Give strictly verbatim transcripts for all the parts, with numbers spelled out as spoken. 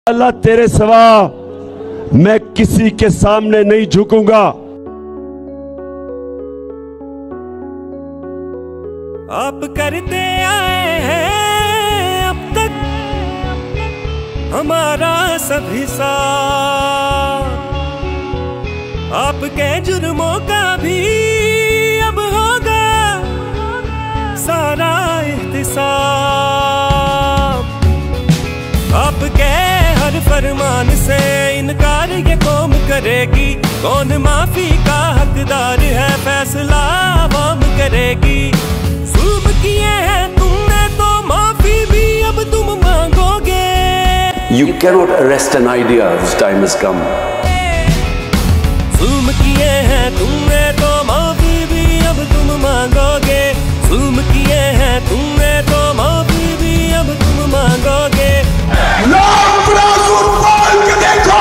अल्लाह तेरे सिवा मैं किसी के सामने नहीं झुकूंगा। आप करते आए हैं अब तक हमारा सभी साथ, आपके जुर्मों का भी अब होगा सारा एहतिसाब। आपके हर फरमान से इनकार ये कौम करेगी, कौन माफी का हकदार है फैसला आवाम करेगी। जुल्म किए हैं तुमने तो माफी भी अब तुम मांगोगे। You cannot arrest an idea whose time has come. जुल्म किए हैं तुमने तो माफी भी अब तुम मांगोगे। जुल्म किए हैं तुमने तो माफी भी अब तुम मांगोगे। लोग तराजू तोल के देखो,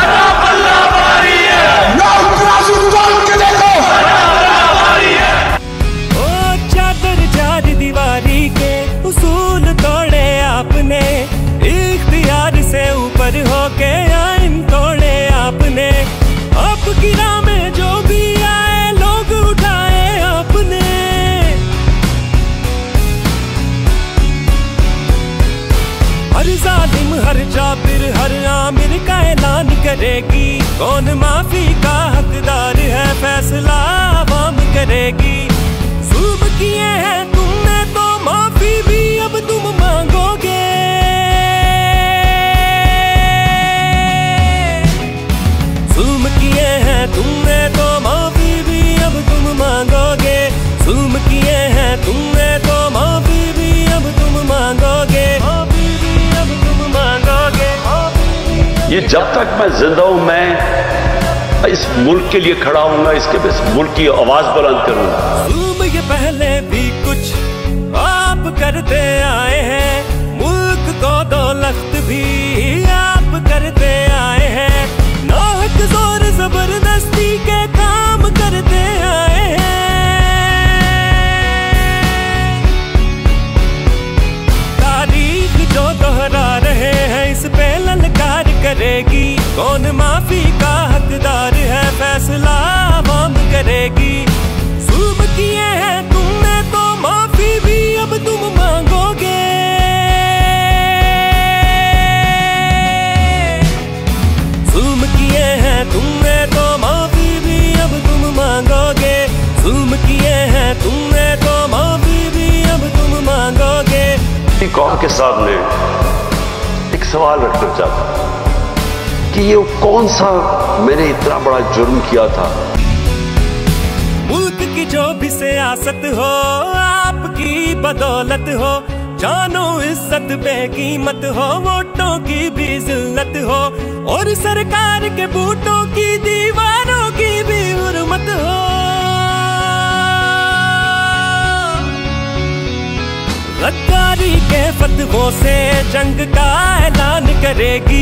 लोग तराजू तोल के देखो। ओ चादर चार दीवारी के उसूल तोड़े आपने, इख्तियार से ऊपर होके आइन तोड़े आपने। आपकी राह में जो भी आए लोग उठाए आपने। हर जालिम हर जाबिर हर आमिर का ऐलान करेगी, कौन माफी का हकदार है फैसला आवाम करेगी। जुल्म किए हैं तुमने तो माफी भी अब तुम मांगोगे। जुल्म किए हैं तुमने तो माफी भी अब तुम मांगोगे। जुल्म किए हैं तुमने तो माफी भी अब तुम मांगोगे। माफी भी अब तुम मांगोगे। ये जब तक मैं जिंदा हूं मैं इस मुल्क के लिए खड़ा हूंगा, इसके इस मुल्क की आवाज बुलंद करूंगा। जुल्म ये पहले भी कुछ आप करते आए हैं, मुल्क को दौलत भी आप करते आए हैं। नाहक जोर जबरदस्ती के काम करते आए हैं। तारीख जो दोहरा रहे हैं इस पे ललकार करेगी, कौन माफी का हकदार है फैसला आवाम करेगी। जुल्म किए हैं तुमने तो माफी भी अब तुम मांगोगे। जुल्म किए हैं तुमने तो माफी भी अब तुम मांगोगे। जुल्म किए हैं तुमने तो माफी भी अब तुम मांगोगे। कौम के सामने एक सवाल रखना चाहता हूं कि ये कौन सा मैंने इतना बड़ा जुर्म किया था। मुल्क की जो भी सियासत हो आपकी बदौलत हो, जानो इज्जत बेकीमत हो, वोटों की भी जिल्लत हो, और सरकार के बूटों की दीवारों की भी हुर्मत हो। गद्दारी के फतवों से जंग का ऐलान करेगी,